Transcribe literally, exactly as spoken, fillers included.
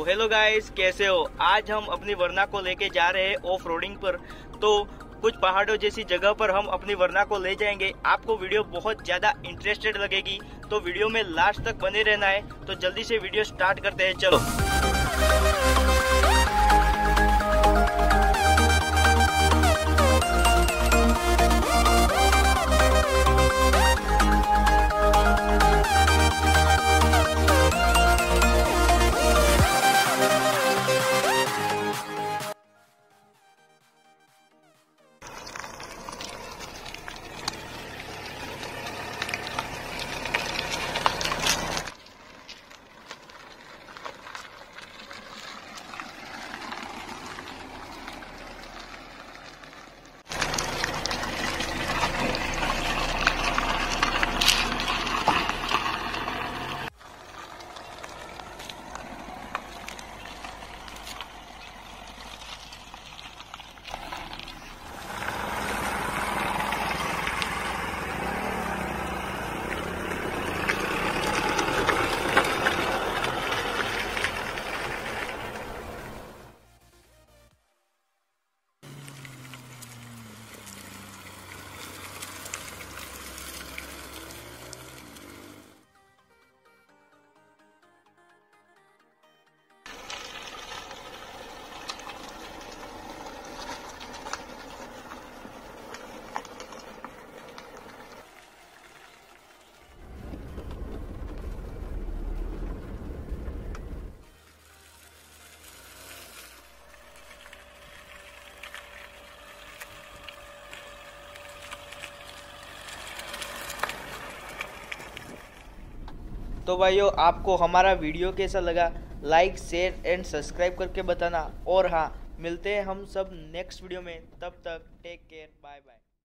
Hello guys, कैसे हो। आज हम अपनी वरना को लेके जा रहे हैं ऑफ रोडिंग पर। तो कुछ पहाड़ों जैसी जगह पर हम अपनी वरना को ले जाएंगे। आपको वीडियो बहुत ज्यादा इंटरेस्टेड लगेगी, तो वीडियो में लास्ट तक बने रहना है। तो जल्दी से वीडियो स्टार्ट करते हैं, चलो। तो भाइयों, आपको हमारा वीडियो कैसा लगा, लाइक शेयर एंड सब्सक्राइब करके बताना। और हाँ, मिलते हैं हम सब नेक्स्ट वीडियो में। तब तक टेक केयर, बाय बाय।